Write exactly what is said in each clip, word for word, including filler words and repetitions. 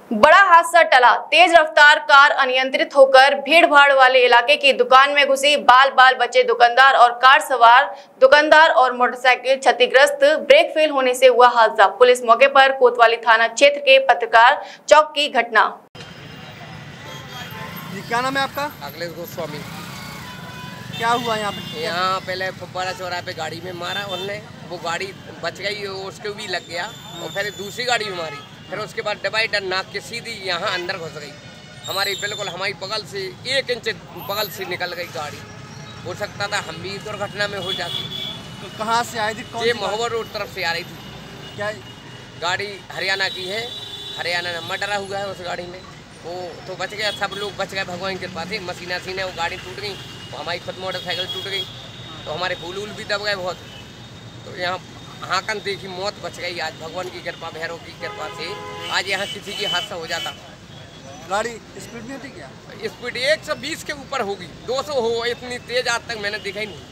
बड़ा हादसा टला। तेज रफ्तार कार अनियंत्रित होकर भीड़ भाड़ वाले इलाके की दुकान में घुसी। बाल बाल बचे दुकानदार और कार सवार दुकानदार और मोटरसाइकिल क्षतिग्रस्त। ब्रेक फेल होने से हुआ हादसा। पुलिस मौके पर कोतवाली थाना क्षेत्र के पत्रकार चौक की घटना। क्या नाम है आपका? अखिलेश गोस्वामी। क्या हुआ यहाँ पे? यहाँ पहले फुब्बारा चौराहे पे गाड़ी में मारा उनने, वो गाड़ी बच गई, उसके भी लग गया और फिर दूसरी गाड़ी में मारी। फिर उसके बाद डिवाइडर नाक के सीधी यहाँ अंदर घुस गई हमारी, बिल्कुल हमारी बगल से एक इंच बगल से निकल गई गाड़ी। हो सकता था हम भी दुर्घटना में हो जाती। तो कहाँ से आई थी? ये महोबा रोड तरफ से आ रही थी। क्या गाड़ी हरियाणा की है, हरियाणा नंबर डरा हुआ है उस गाड़ी में। वो तो बच गया, सब लोग बच गए भगवान की कृपा से। मसीना सीने वो गाड़ी टूट गई, वो हमारी खुद मोटरसाइकिल टूट गई, तो हमारे फूल उल भी दब गए बहुत। तो यहाँ हाकन देखी मौत बच गई आज भगवान की कृपा, भैरव की कृपा से। आज यहाँ किसी की हादसा हो जाता। गाड़ी स्पीड में थी क्या? स्पीड एक सौ बीस के ऊपर होगी, दो सौ हो, इतनी तेज आज तक मैंने देखा ही नहीं।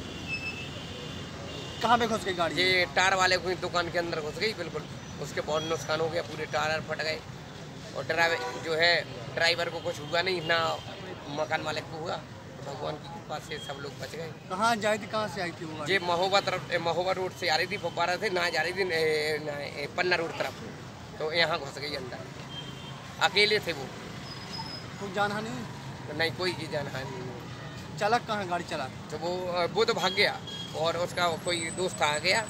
कहाँ पे घुस गई गाड़ी? ये टायर वाले की दुकान के अंदर घुस गई बिल्कुल, उसके बहुत नुकसान हो गया, पूरे टायर फट गए। और ड्राइवर जो है ड्राइवर को कुछ हुआ नहीं, ना मकान मालिक को हुआ, भगवान की कृपा से सब लोग बच गए। कहाँ जाई थी? कहाँ से आई थी वो? ये महोबा तरफ, महोबा रोड से आ रही थी, फुब्बारा से ना जा रही थी पन्ना रोड तरफ, तो यहाँ घुस गई अंदर। अकेले थे वो। कोई जानहानि? नहीं, कोई की जानहानि नहीं। चालक कहाँ गाड़ी चला? तो वो वो तो भाग गया और उसका कोई दोस्त आ गया।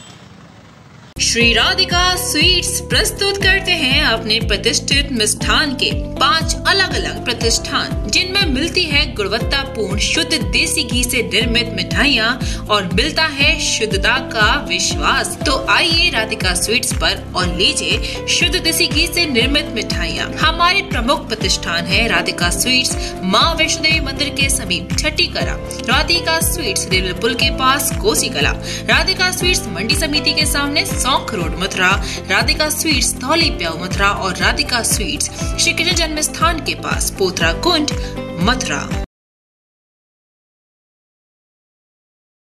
श्री राधिका स्वीट्स प्रस्तुत करते हैं अपने प्रतिष्ठित मिष्ठान के पांच अलग अलग प्रतिष्ठान, जिनमें मिलती है गुणवत्तापूर्ण शुद्ध देसी घी से निर्मित मिठाइयाँ और मिलता है शुद्धता का विश्वास। तो आइए राधिका स्वीट्स पर और लीजिए शुद्ध देसी घी से निर्मित मिठाइयाँ। हमारे प्रमुख प्रतिष्ठान है राधिका स्वीट्स, माँ वैष्णो देवी मंदिर के समीप छठी कला, राधिका स्वीट्स रेलवे पुल के पास कोसी कला, राधिका स्वीट्स मंडी समिति के सामने सौंख रोड मथुरा, राधिका स्वीट्स धौली प्याऊ मथुरा और राधिका स्वीट्स श्री कृष्ण जन्म स्थान के पास पोथरा कुंड मथुरा।